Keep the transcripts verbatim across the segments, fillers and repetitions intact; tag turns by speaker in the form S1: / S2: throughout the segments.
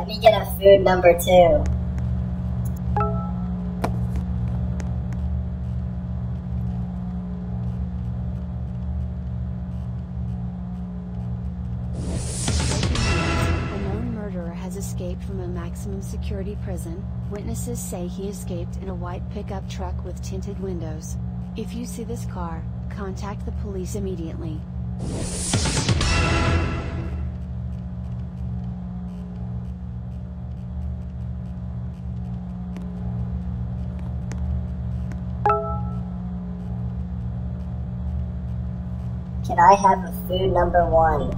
S1: me get a food number two.
S2: A known murderer has escaped from a maximum security prison. Witnesses say he escaped in a white pickup truck with tinted windows. If you see this car, contact the police immediately.
S1: Can I have a food number one?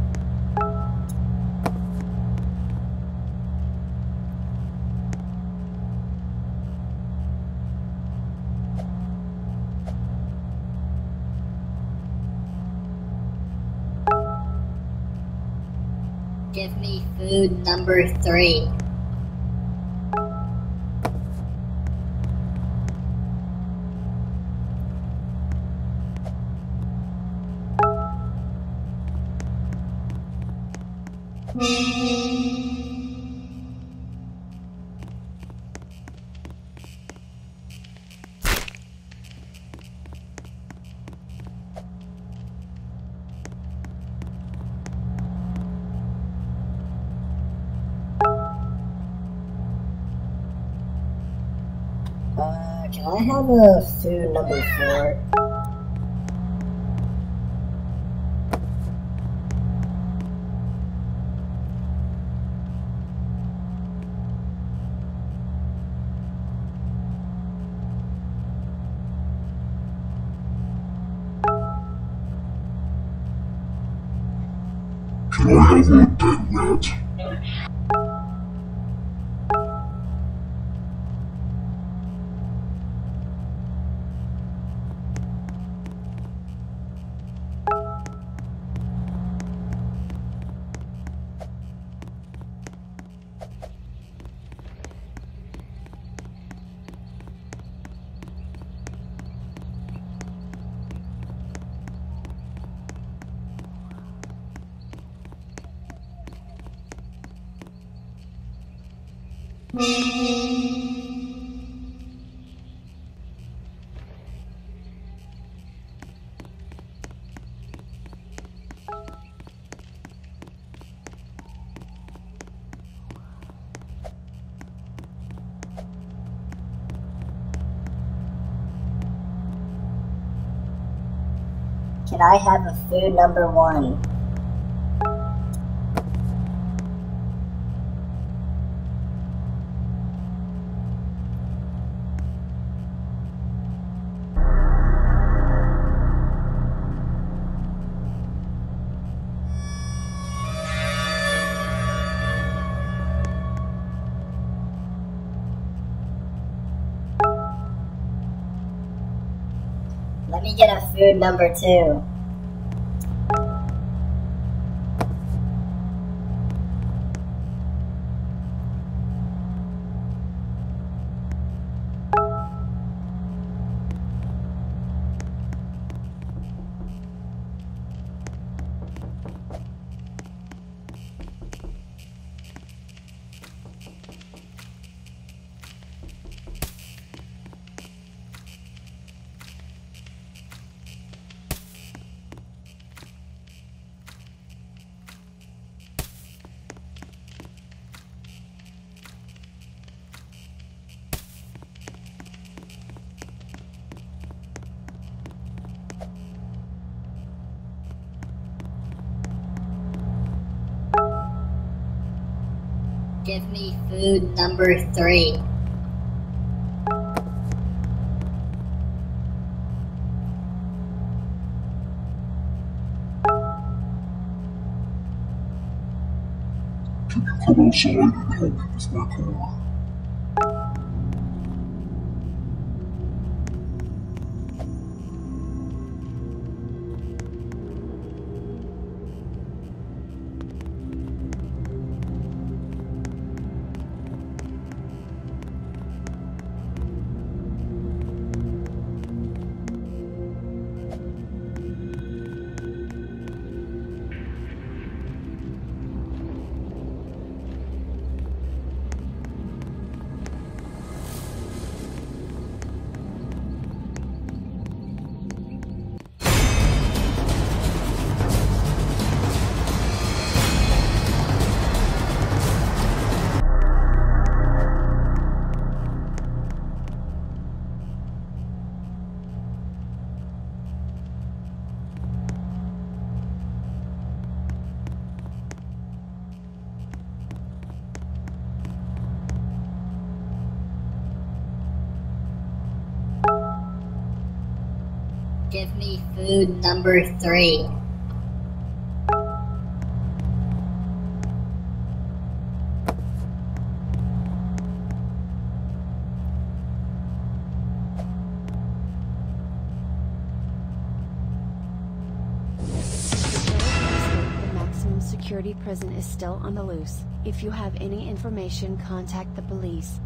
S1: Give me food number three. Uh, can I have a food number four?
S3: Can I have a dead rat?
S1: Can I have a food number one? Let me get a food number two. Give me food number three.
S3: Can you come outside and help me with my car?
S1: Give me food number three.
S2: The maximum security prison is still on the loose. If you have any information, contact the police.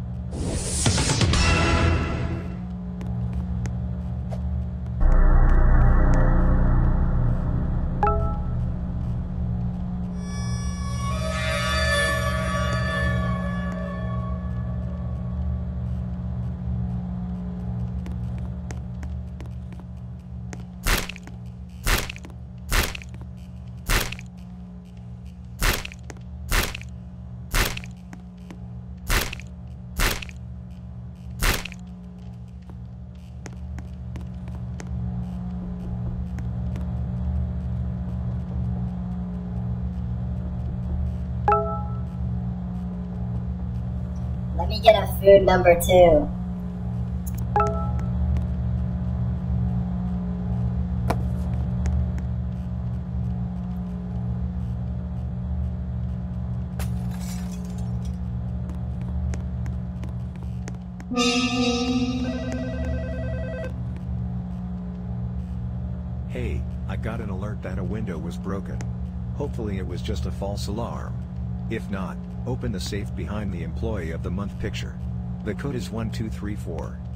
S1: Let me get a food number two.
S4: Hey, I got an alert that a window was broken. Hopefully it was just a false alarm. If not, open the safe behind the Employee of the Month picture. The code is one two three four.